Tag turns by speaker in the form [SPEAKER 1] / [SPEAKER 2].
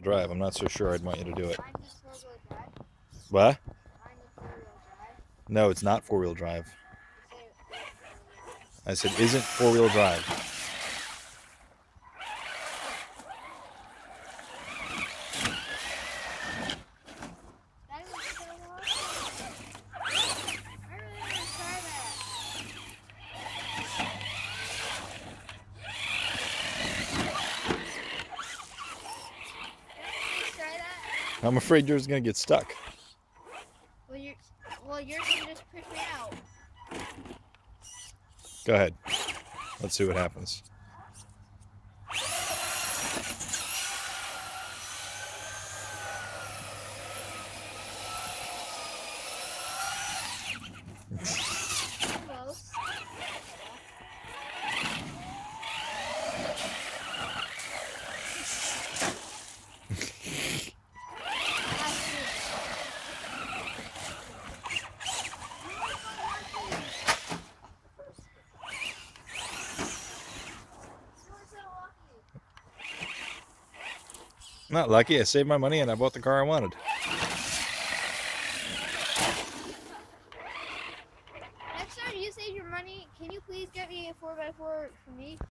[SPEAKER 1] drive. I'm not so sure I'd want you to do it.
[SPEAKER 2] Mine is four-wheel drive.
[SPEAKER 1] What?
[SPEAKER 2] Mine is four-wheel drive.
[SPEAKER 1] No, it's not four-wheel drive.
[SPEAKER 2] You say it is four-wheel drive.
[SPEAKER 1] I said, isn't four-wheel drive.
[SPEAKER 2] That was so awesome. I really want to try that. Can I try that?
[SPEAKER 1] I'm afraid yours is going to get stuck.
[SPEAKER 2] Well, yours can just push me out.
[SPEAKER 1] Go ahead. Let's see what happens.
[SPEAKER 2] Close.
[SPEAKER 1] Not lucky. I saved my money and I bought the car I wanted.
[SPEAKER 2] Next time you save your money, can you please get me a 4x4 for me?